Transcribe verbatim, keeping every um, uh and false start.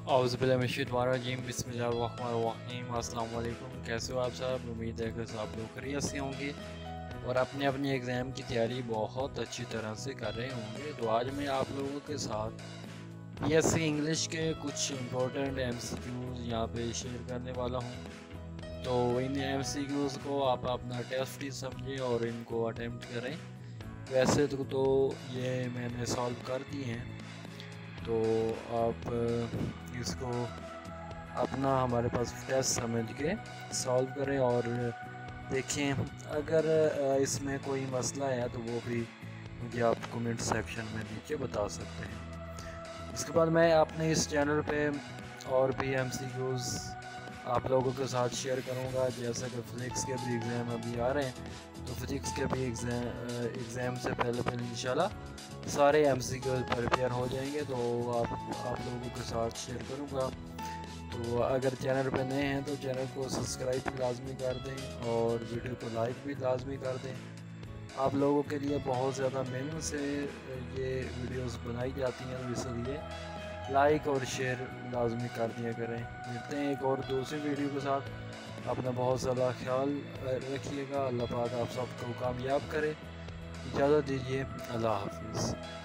औज़ुबिल्लाहिमिनश्शैतानिर्रजीम बिस्मिल्लाहिर्रहमानिर्रहीम। अस्सलाम वालेकुम। कैसे हो आप सब? उम्मीद है कि सब लोग खैरियत से होंगे और अपने अपने एग्ज़ाम की तैयारी बहुत अच्छी तरह से कर रहे होंगे। तो आज मैं आप लोगों के साथ बीएससी इंग्लिश के कुछ इम्पोर्टेंट एमसीक्यूज़ यहाँ पे शेयर करने वाला हूँ। तो इन एमसीक्यूज़ को आप अपना टेस्ट ही समझें और इनको अटेम्प्ट करें। वैसे तो, तो ये मैंने सॉल्व कर दिए हैं, तो आप इसको अपना हमारे पास टेस्ट समझ के सॉल्व करें और देखें। अगर इसमें कोई मसला है तो वो भी मुझे आप कमेंट सेक्शन में नीचे बता सकते हैं। उसके बाद मैं अपने इस चैनल पे और भी एमसीक्यूज़ आप लोगों के साथ शेयर करूंगा। जैसे कि फिजिक्स के भी एग्ज़ाम अभी आ रहे हैं, तो फिजिक्स के भी एग्ज़ाम एग्ज़ाम से पहले पहले इंशाल्लाह सारे एमसीक्यूज़ प्रिपेयर हो जाएंगे, तो आप आप लोगों के साथ शेयर करूंगा। तो अगर चैनल पे नए हैं तो चैनल को सब्सक्राइब भी लाजमी कर दें और वीडियो को लाइक भी लाजमी कर दें। आप लोगों के लिए बहुत ज़्यादा मेहनत से ये वीडियोस बनाई जाती हैं, तो इसलिए लाइक और शेयर लाजमी कर दिया करें। मिलते हैं एक और दूसरी वीडियो के साथ। अपना बहुत ज़्यादा ख्याल रखिएगा। अल्लाह पाक आप सबको कामयाब करे। इजाज़त दीजिए। अल्लाह हाफिज़।